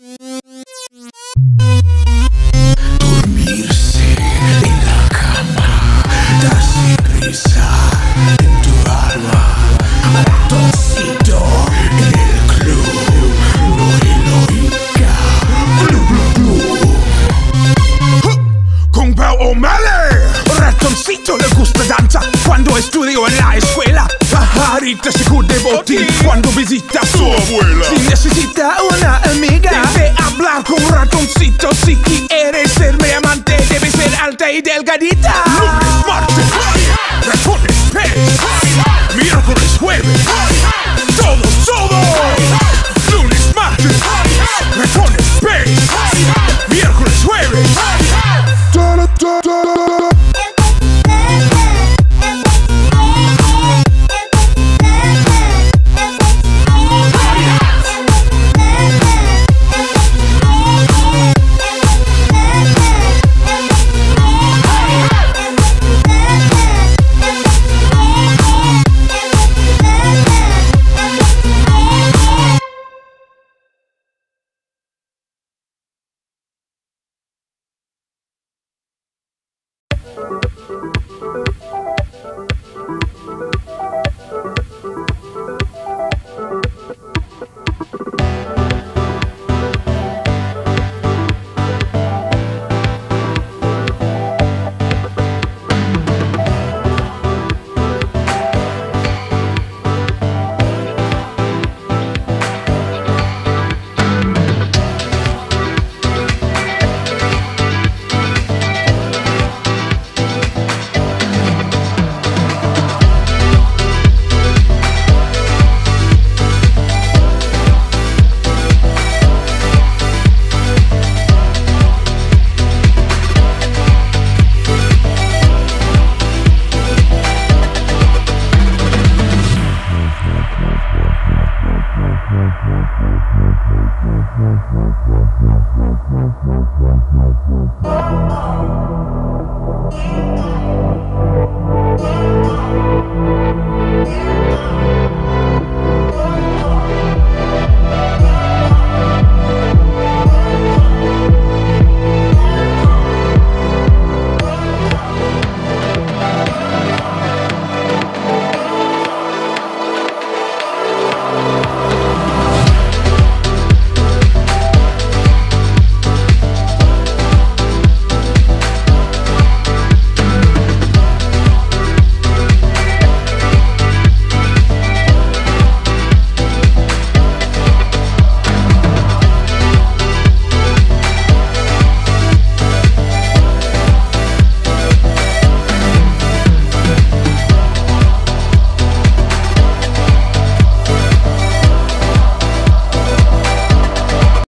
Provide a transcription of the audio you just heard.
Dormirse en la cama, darse prisa en tu alma, ratoncito en el club, no heroica, con Pau O'Malley. Ratoncito le gusta danza cuando estudio en la escuela. Pajarita se cubre botín cuando visita a su abuela. Si necesita una amiga, debe hablar con Ratoncito. Si quieres ser mi amante, debe ser alta y delgadita. Lunes, martes, ratones, pez. Miércoles, jueves, todo. Lunes, martes, ratones, pez. Miércoles, jueves.